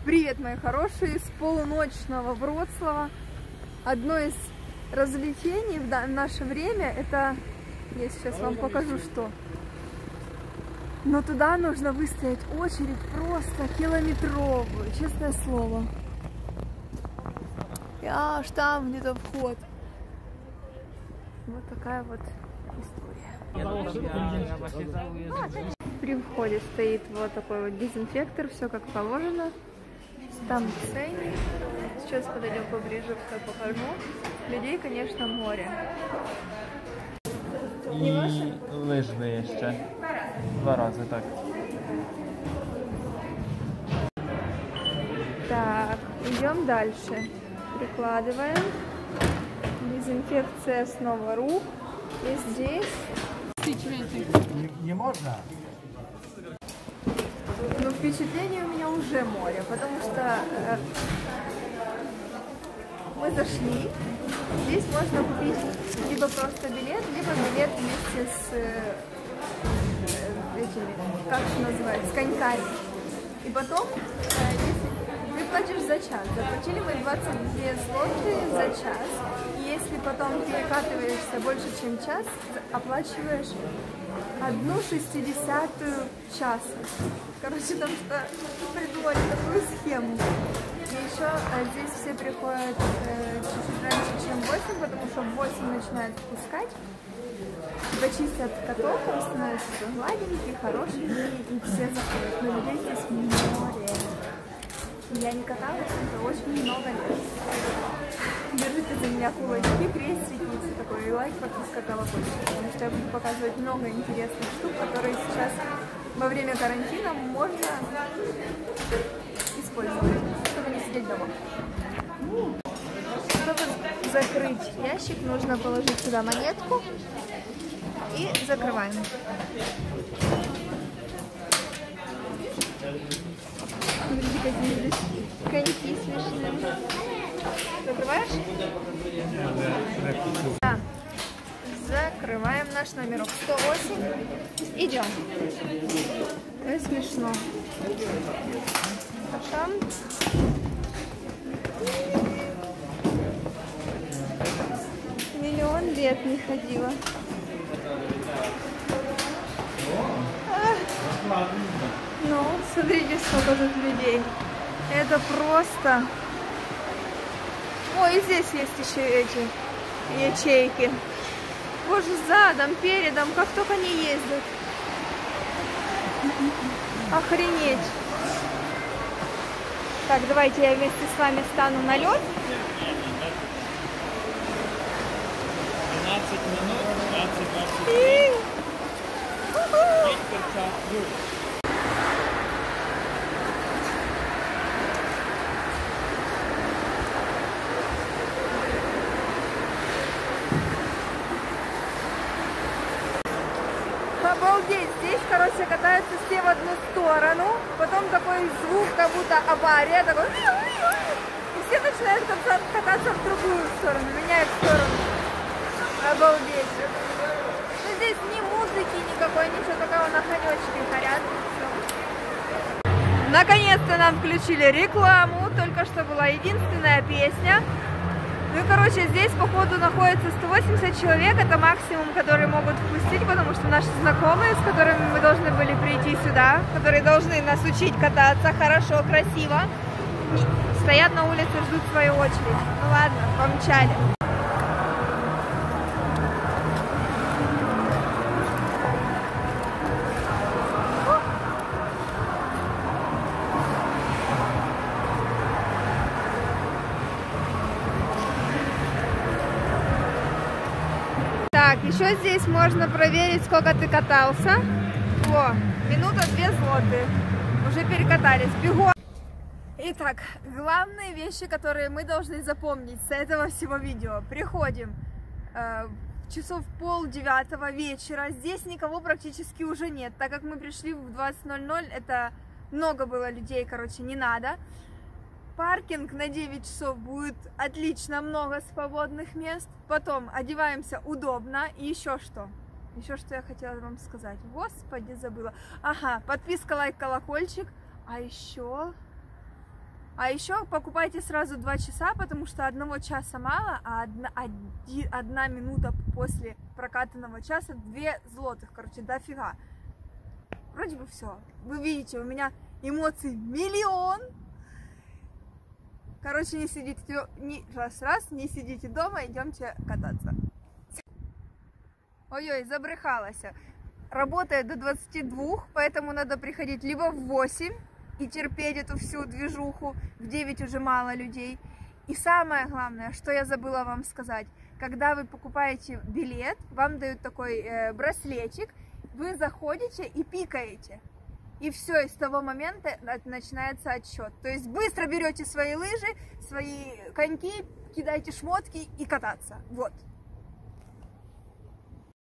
Привет, мои хорошие, с полуночного Вроцлава. Одно из развлечений в наше время, это, я сейчас вам покажу, что. Но туда нужно выстоять очередь просто километровую, честное слово. И аж там где-то вход. Вот такая вот история. При входе стоит вот такой вот дезинфектор, все как положено. Там ценник. Сейчас подойдем поближе, покажу. Людей, конечно, море. І лижни ще. 2 рази, так. Так, идем дальше. Прикладываем. Дезинфекция снова рук. И здесь... Не можно? Но впечатление у меня уже море, потому что мы зашли. Здесь можно купить либо просто билет, либо билет вместе с этими, как это называется, с коньками. И потом, если ты платишь за час, заплатили мы 22 злоты за час. И если потом перекатываешься больше, чем час, оплачиваешь 1/60 часа. Короче, там что придумали такую схему. И еще здесь все приходят чуть-чуть раньше, чем в 8, потому что в 8 начинают впускать. Типа чистят каток, он становится гладенький, хороший, и все заходят. Но людей здесь море. Я не каталась, это очень много лет. Держите за меня кулачки, крестики и все такое. И лайк, подписка, колокольчик. Потому что я буду показывать много интересных штук, которые сейчас во время карантина можно использовать, чтобы не сидеть дома. Чтобы закрыть ящик, нужно положить сюда монетку и закрываем. Смотрите, какие здесь коньки смешные. Закрываешь? Да. Закрываем наш номерок 108. Идем. Это смешно. А там... Миллион лет не ходила. Ну, смотрите, сколько тут людей. Это просто... Ой, и здесь есть еще эти ячейки. Боже, задом, передом, как только они ездят. Охренеть. Так, давайте я вместе с вами стану на лед. 12 минут, 20-20. Обалдеть, здесь, короче, катаются все в одну сторону, потом такой звук, как будто авария, такой... И все начинают кататься в другую сторону, меняют сторону. Обалдеть. Но здесь ни музыки никакой, ничего такого, на конечке хорят. Наконец-то нам включили рекламу, только что была единственная песня. Ну и, короче, здесь, походу, находится 180 человек, это максимум, который могут впустить, потому что наши знакомые, с которыми мы должны были прийти сюда, которые должны нас учить кататься хорошо, красиво, стоят на улице, ждут свою очередь. Ну ладно, помчали. Так, еще здесь можно проверить, сколько ты катался. О, минута 2 злотые. Уже перекатались. Бегом! Итак, главные вещи, которые мы должны запомнить с этого всего видео. Приходим часов 8:30 вечера. Здесь никого практически уже нет. Так как мы пришли в 20:00, это много было людей, короче, не надо. Паркинг на 9 часов будет отлично, много свободных мест. Потом одеваемся удобно. И еще что? Еще что я хотела вам сказать. Господи, забыла. Ага, подписка, лайк, колокольчик. А еще А еще покупайте сразу 2 часа, потому что 1 часа мало, а 1 минута после прокатанного часа 2 злотых, короче, дофига. Вроде бы все. Вы видите, у меня эмоций миллион. Короче, не сидите, не сидите дома, идемте кататься. Ой-ой, забрехалась. Работает до 22, поэтому надо приходить либо в 8 и терпеть эту всю движуху, в 9 уже мало людей. И самое главное, что я забыла вам сказать, когда вы покупаете билет, вам дают такой браслетик, вы заходите и пикаете. И все, и с того момента начинается отсчет. То есть быстро берете свои лыжи, свои коньки, кидаете шмотки и кататься. Вот.